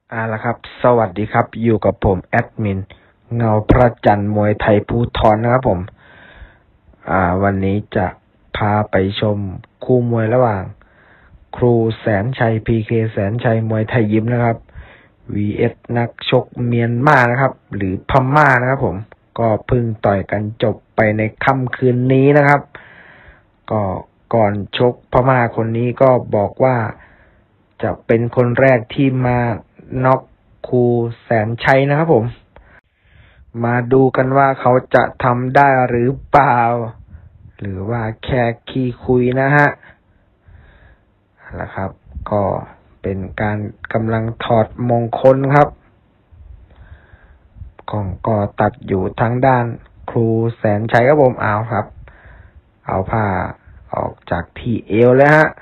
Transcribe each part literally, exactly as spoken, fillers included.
อ่าละครับสวัสดีครับอยู่กับผมแอดมินเงาพระจันทร์มวยไทยภูธรนะครับผมอ่าวันนี้จะพาไปชมคู่มวยระหว่างครูแสนชัย พี เค แสนชัยมวยไทยยิมนะครับ วี เอส นักชกเมียนมานะครับหรือพม่านะครับผมก็เพิ่งต่อยกันจบไปในค่ำคืนนี้นะครับก็ก่อนชกพม่าคนนี้ก็บอกว่าจะเป็นคนแรกที่มาน็อกครูแสนชัยนะครับผมมาดูกันว่าเขาจะทำได้หรือเปล่าหรือว่าแค่ขี้คุยนะฮะนะครับก็เป็นการกำลังถอดมงคลครับกล้องก็ตัดอยู่ทางด้านครูแสนชัยครับผมเอาครับเอาผ้าออกจากที่เอวแล้วฮะ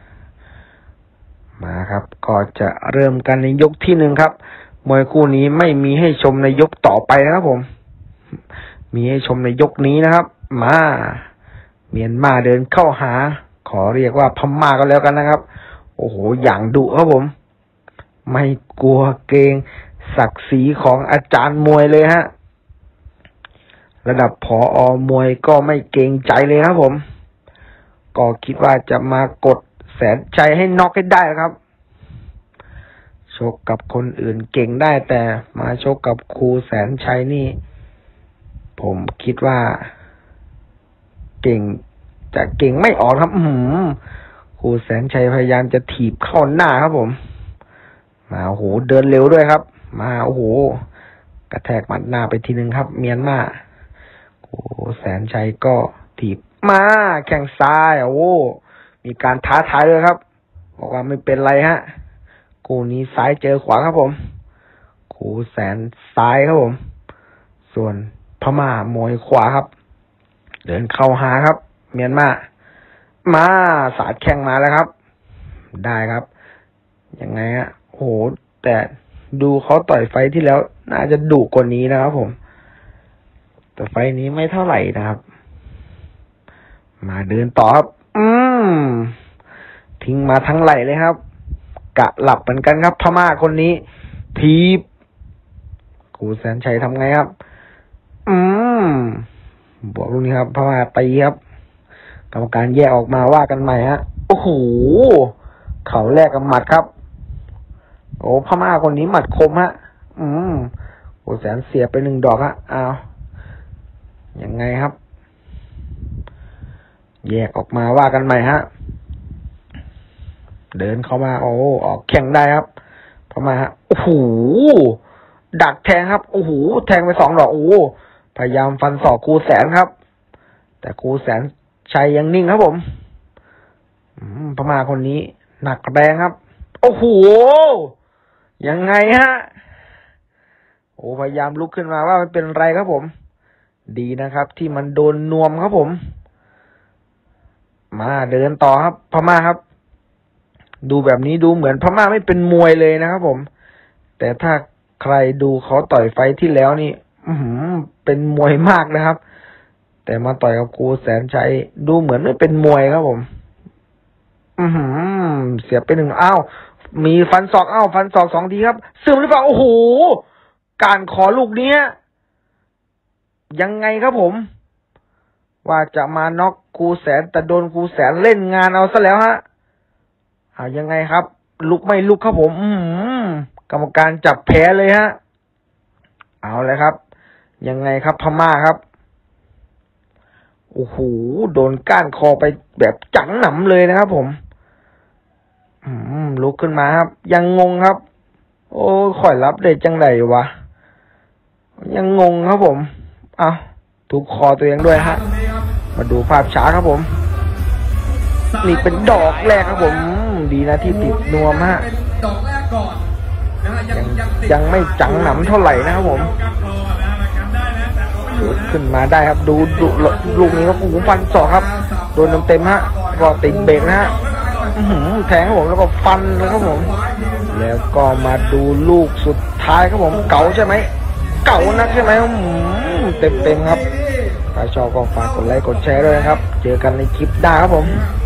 มาครับก็จะเริ่มกันในยกที่หนึ่งครับมวยคู่นี้ไม่มีให้ชมในยกต่อไปนะครับผมมีให้ชมในยกนี้นะครับมาเมียนมาเดินเข้าหาขอเรียกว่าพม่าก็แล้วกันนะครับโอ้โหอย่างดุครับผมไม่กลัวเกรงศักดิ์ศรีของอาจารย์มวยเลยฮะระดับผอ.มวยก็ไม่เกรงใจเลยครับผมก็คิดว่าจะมากดแสนชัยให้น็อกให้ได้ครับชกกับคนอื่นเก่งได้แต่มาชกกับครูแสนชัยนี่ผมคิดว่าเก่งจะเก่งไม่ออกครับหืมครูแสนชัยพยายามจะถีบเข้าหน้าครับผมมาโอ้โหเดินเร็วด้วยครับมาโอ้โหกระแทกหมัดหน้าไปทีนึงครับเมียนมาครูแสนชัยก็ถีบมาแข้งซ้ายโอ้มีการท้าทายด้วยครับบอกว่าไม่เป็นไรฮะคู่นี้ซ้ายเจอขวาครับผมครูแสนซ้ายครับผมส่วนพม่ามวยขวาครับเดินเข้าหาครับเมียนมามาสาดแข้งมาแล้วครับได้ครับยังไงฮะโหแต่ดูเขาต่อยไฟที่แล้วน่าจะดุกว่านี้นะครับผมแต่ไฟนี้ไม่เท่าไหร่นะครับมาเดินต่อครับอืมทิ้งมาทั้งไหลเลยครับกะหลับเหมือนกันครับพม่าคนนี้ทีบครูแสนชัยทำไงครับอืมบวกลูกนี้ครับพม่าตีครับกรรมการแยกออกมาว่ากันใหม่ฮะโอ้โหเข่าแรกกับหมัดครับโอ้พม่าคนนี้หมัดคมฮะอืมครูแสนเสียไปหนึ่งดอกฮะอ้าวยังไงครับแยกออกมาว่ากันใหม่ฮะเดินเข้ามาโอ้ออกแข่งได้ครับพม่าฮะโอ้โหดักแทงครับโอ้โหแทงไปสองดอกโอ้พยายามฟันศอกครูแสนครับแต่ครูแสนชัยยังนิ่งครับผมพม่าคนนี้หนักแรงครับโอ้โหยังไงฮะโอ้พยายามลุกขึ้นมาว่ามันเป็นไรครับผมดีนะครับที่มันโดนนวมครับผมมาเดินต่อครับพม่าครับดูแบบนี้ดูเหมือนพม่าไม่เป็นมวยเลยนะครับผมแต่ถ้าใครดูเขาต่อยไฟที่แล้วนี่อื้อหือเป็นมวยมากนะครับแต่มาต่อยกับครูแสนชัยดูเหมือนไม่เป็นมวยครับผมอือหือเสียไปหนึ่งอ้าวมีฟันศอกอ้าวฟันศอกสองทีครับซึมหรือเปล่าโอ้โหการขอลูกนี้ยังไงครับผมว่าจะมาน็อกครูแสนแต่โดนครูแสนเล่นงานเอาซะแล้วฮะเอายังไงครับลุกไม่ลุกครับผมอืกรรมการจับแพ้เลยฮะเอาเลยครับยังไงครับพม่าครับโอ้โหโดนก้านคอไปแบบจังหนำเลยนะครับผมอืมลุกขึ้นมาครับยังงงครับโอ้ข่อยรับได้จังไดวะยังงงครับผมเอาถูกคอตัวเองด้วยฮะมาดูภาพช้าครับผมนี่เป็นดอกแรกครับผมดีนะที่ติดนวมฮะดอกแรกก่อนนะฮะยังยังไม่จังหนำเท่าไหร่นะครับผมลุกขึ้นมาได้ครับดูดูลูกนี้ครับโอ้โหฟันศอกครับโดนเต็มๆฮะก็ติดเบรกนะฮะแทงครับผมแล้วก็ฟันเลยครับผมแล้วก็มาดูลูกสุดท้ายครับผมเก๋าใช่ไหมเก๋านักใช่ไหมเต็มๆครับถ้าชอบก็ฝากกดไลค์กดแชร์ด้วยนะครับเจอกันในคลิปหน้าครับผม